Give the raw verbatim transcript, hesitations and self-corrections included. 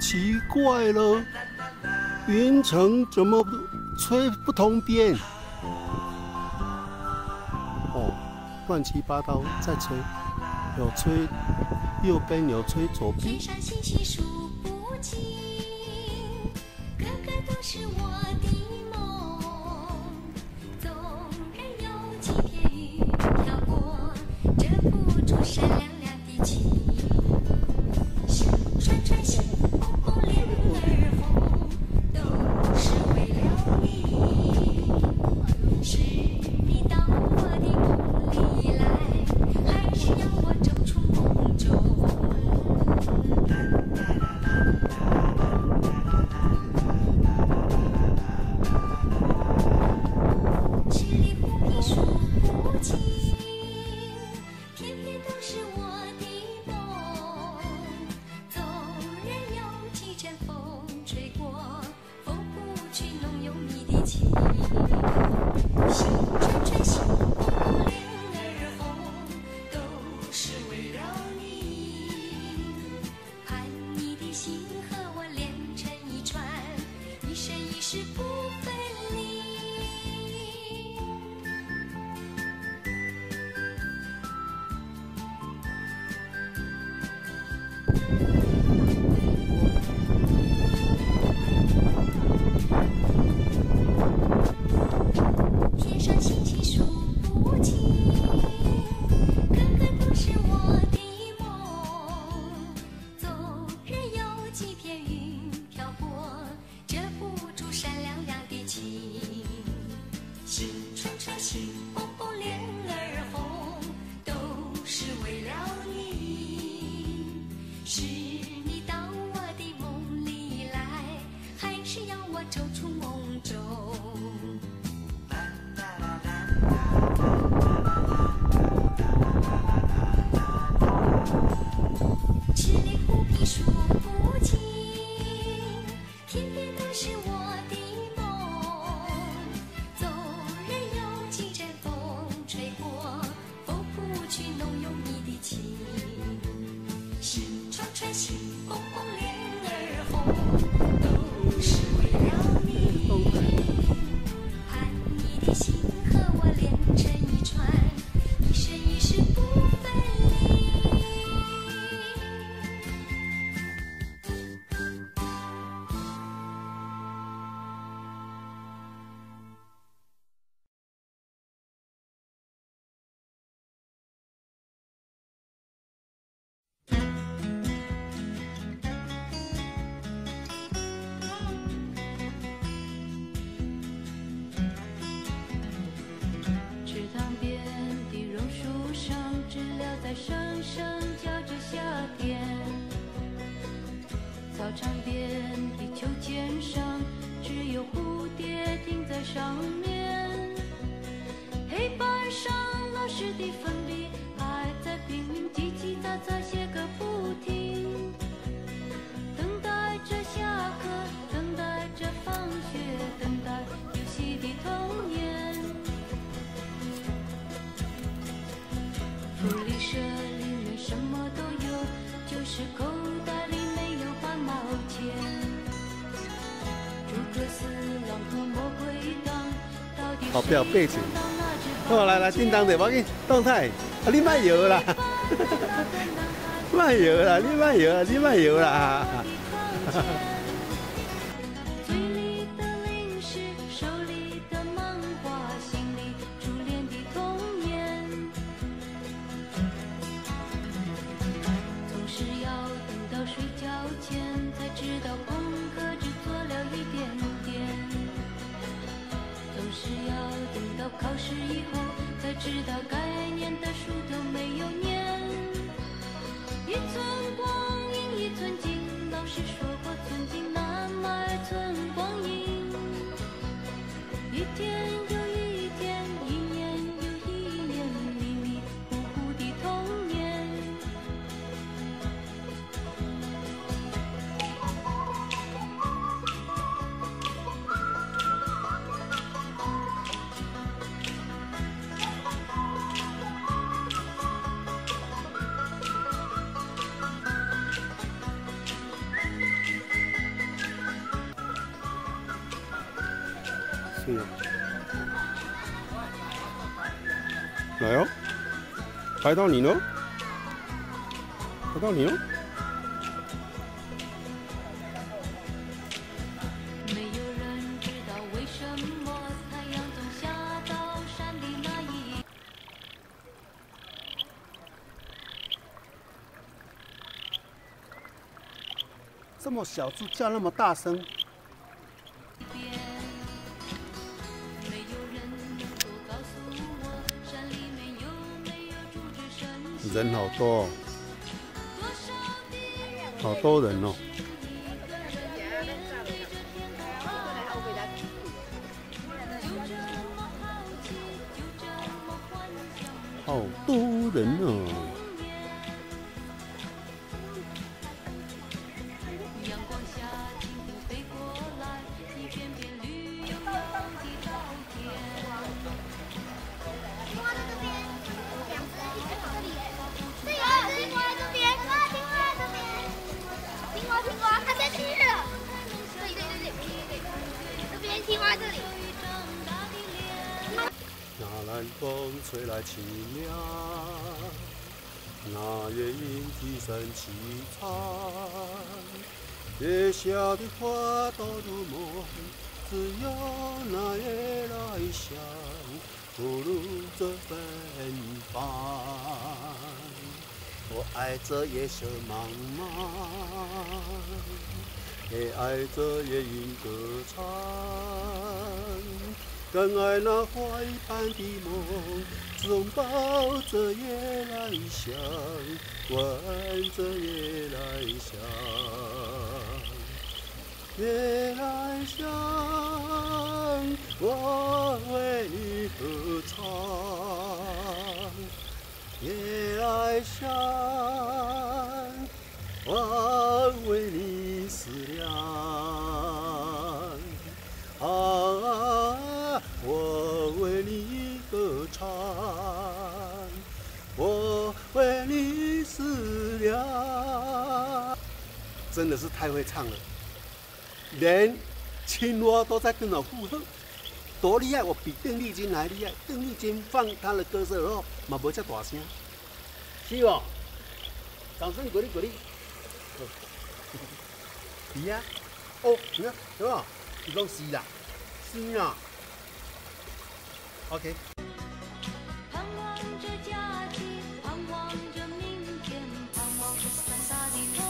奇怪了，云层怎么吹不同边？哦，乱七八糟在吹，有吹右边，有吹左边。 天上星星数不尽，个个都是我的梦。纵然有几片云飘过，遮不住闪亮亮的情。心串串心，红红脸儿红，都是为了你。是你到我的梦里来，还是要我走出梦中？十里湖边数不尽，片片都是我的梦。纵然有几阵风吹过，拂不去浓有你的情。心串串心，红红脸儿红，都是为了你。盼你的心和我连成一串，一生一世不分离。天上星星数不尽，个个都是我的梦。纵然有几片云飘过，遮不住闪亮亮的情。心串串心，红红脸儿红，都是为了你。是你到我的梦里来，还是要我走出梦中？十里湖边数不尽，片片都是我的梦。纵然有几阵风吹过，拂不去浓有你的情。心串串心，红红脸儿红，都是为了你。盼你的心和我连成一串，一生一世不分离。 池塘边的榕树上，知了在声声叫着夏天。操场边的秋千上，只有蝴蝶停在上面。黑板上老师的粉笔还在拼命叽叽喳喳写个不停。等待着下课，等待着放学，等待游戏的童年。福利社里面什么都有，就是口袋里没有半毛钱。诸葛四郎和魔鬼党到底好，不要背景。 好， 好，来来，叮当的，我给动态，啊，你卖油啦，卖油啦，你卖油啦，你卖油啦。 嘴里的零食，手里的漫画，心里初恋的童年。总是要等到睡觉前，才知道功课只做了一点点。总是要等到考试以后，才知道该念的书都没有念。一寸光阴一寸金，老师说过寸金是啊。来哦，拍到你了，拍到你了。 没有人知道为什么太阳总下到山的那一这么小猪叫那么大声， 边。没有人能够告诉我，山里面有没有住着神仙。 人好多哦， 多少的好多人哦。 就这么好奇，就这么幻想。 好多人哦。 阳光下，蜻蜓飞过来，一片片绿油油的稻田。 青蛙在这边，两只一只这里，对，有一只青蛙在这边，青蛙青蛙在这边，青蛙青蛙它在吃了，对对对对对对，这边青蛙这里。 那南风吹来清凉，那夜莺啼声凄惨，月下的花朵如梦，只有那夜来香，不如这芬芳。我爱这夜色茫茫，也爱这夜莺歌唱。更爱那花一般的梦，拥抱着夜来香，闻着夜来香，夜来香，我为你歌唱，夜来香，我为你思量，啊。我为你歌唱，我为你思量，真的是太会唱了，连青蛙都在跟我附和，多厉害！我比邓丽君还厉害。邓丽君放她的歌声后，嘛无遮大声，是哦，掌声鼓励鼓励。是啊，哦，你看，对吧？你讲是啦，是啊。OK。 盼望着假期，盼望着明天，盼望三大的。